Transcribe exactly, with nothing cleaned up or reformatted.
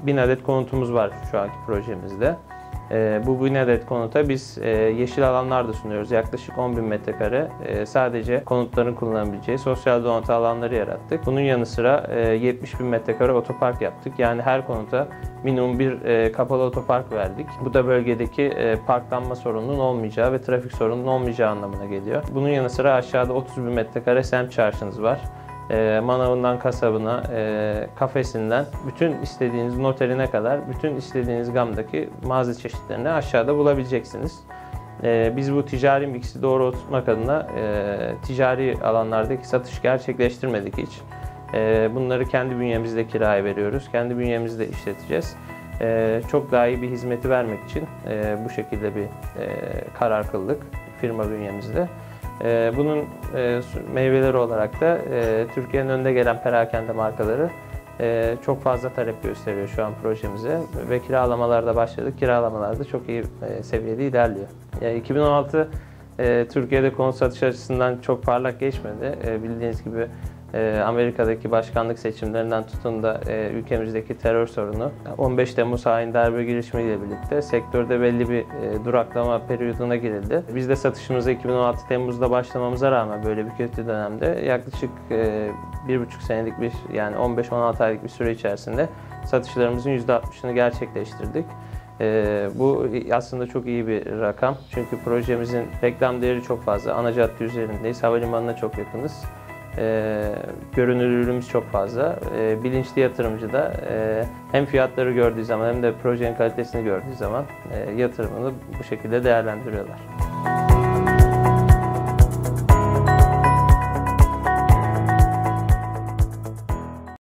bin adet konutumuz var şu anki projemizde. Bu bin adet konuta biz yeşil alanlar da sunuyoruz. Yaklaşık on bin metrekare sadece konutların kullanabileceği sosyal donatı alanları yarattık. Bunun yanı sıra yetmiş bin metrekare otopark yaptık. Yani her konuta minimum bir kapalı otopark verdik. Bu da bölgedeki parklanma sorununun olmayacağı ve trafik sorununun olmayacağı anlamına geliyor. Bunun yanı sıra aşağıda otuz bin metrekare semt çarşınız var. E, manavından kasabına, e, kafesinden bütün istediğiniz noterine kadar bütün istediğiniz gamdaki mağaza çeşitlerini aşağıda bulabileceksiniz. E, biz bu ticari miksi doğru oturtmak adına e, ticari alanlardaki satış gerçekleştirmedik hiç. E, bunları kendi bünyemizde kiraya veriyoruz, kendi bünyemizde işleteceğiz. E, çok daha iyi bir hizmeti vermek için e, bu şekilde bir e, karar kıldık firma bünyemizde. Bunun meyveleri olarak da Türkiye'nin önde gelen perakende markaları çok fazla talep gösteriyor şu an projemize ve kiralamalarda başladık. Kiralamalar da çok iyi seviyede ilerliyor. iki bin on altı Türkiye'de konut satış açısından çok parlak geçmedi. Bildiğiniz gibi Amerika'daki başkanlık seçimlerinden tutun da ülkemizdeki terör sorunu, on beş Temmuz hain darbe girişimiyle birlikte sektörde belli bir duraklama periyoduna girildi. Biz de satışımıza iki bin on altı Temmuz'da başlamamıza rağmen böyle bir kötü dönemde yaklaşık bir buçuk senelik bir yani on beş on altı aylık bir süre içerisinde satışlarımızın yüzde altmışını gerçekleştirdik. Bu aslında çok iyi bir rakam çünkü projemizin reklam değeri çok fazla. Ana cadde üzerindeyiz, havalimanına çok yakınız. E, görünürlüğümüz çok fazla. E, bilinçli yatırımcı da e, hem fiyatları gördüğü zaman hem de projenin kalitesini gördüğü zaman e, yatırımını bu şekilde değerlendiriyorlar.